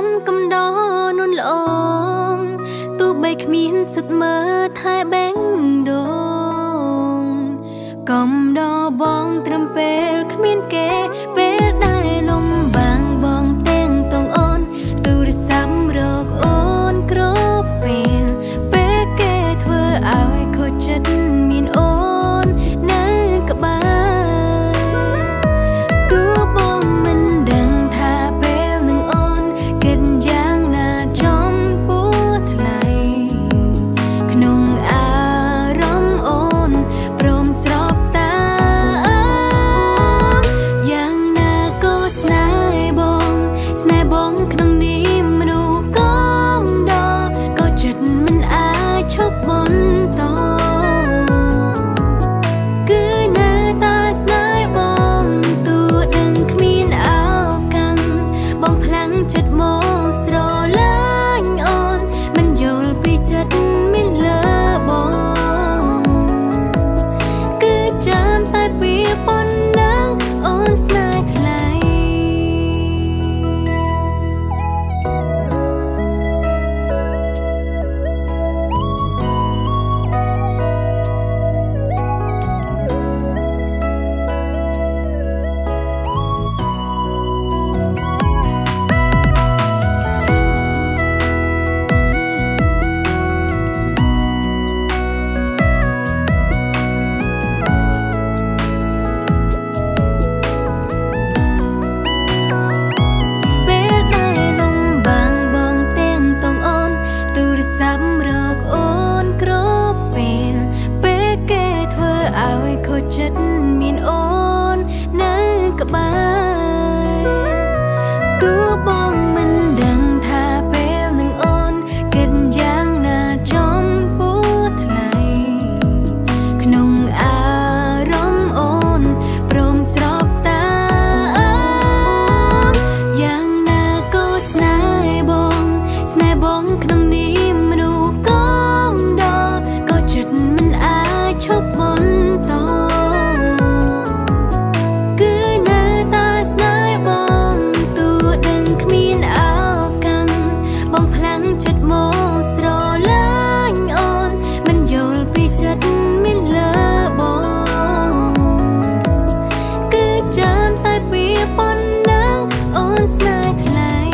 ចាំកំដរនួនល្អងទូបីគ្មានសិតមើថែបេងដូងកំដរបងត្រឹមពេលគ្មានគេពេលដែលលំបាំងបងទាំងតងអូនទូរស័ព្ទរកអូនគ្រប់ពេលពេលគេធ្វើឲ្យខូចចិត្តមានអូននៅក្បែរទូបងមិនដឹងថាពេលនឹងអូនគិតយ៉ាងណាចំពោះថ្លៃក្នុងអារម្មណ៍អូនព្រមស្របតាយ៉ាងណាក៏ស្នេហ៍បងក្នុងនេះមនុស្សកងដក៏ចិត្តមិនអាចឈប់បន្តគឺនៅតែស្នេហ៍បងទូដឹងគ្មានឱកាសបងខ្លាំងចិត្តមកស្រឡាញ់អូនមិនយល់ពីចិត្តមានលើបងគឺចាំតែពីប៉ុណ្ណឹងអូនស្នេហ៍ថ្លៃឲ្យខូចចិត្តមានអូននៅក្បែរទូបងមិនដឹងថាពេលនឹងអូនគិតយ៉ាងណាចំពោះថ្លៃក្នុងអារម្មណ៍អូនព្រមស្របតាយ៉ាងណាក៏ស្នេហ៍បងក្នុងនេះមនុស្សកងដក៏ចិត្តមិនអាចឈប់បន្តគឺនៅតែស្នេហ៍បងទូដឹងគ្មានឱកាសបងខ្លាំងចិត្តមកស្រឡាញ់អូនមិនយល់ពីចិត្តមានលើបងគឺចាំតែពីប៉ុណ្ណឹងអូនស្នេហ៍ថ្លៃ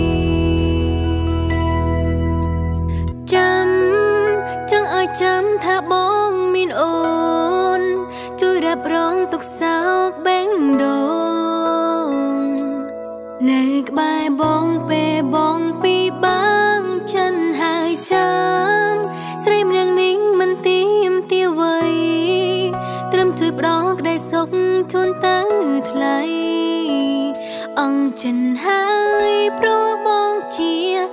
ចាំចង់ឲ្យចាំថាបងមានអូនជួយរ៉ាប់រងទុកសោកបេងដូងនៅក្បែរបងពេលបងពីបាងចិនហើយចាំស្រីម្នាក់នេះមិនទៀមទាវ័យត្រឹមជួយផ្ដល់ក្តីសុខជូនទៅថ្លៃអង្គចិនហើយព្រោះបងជា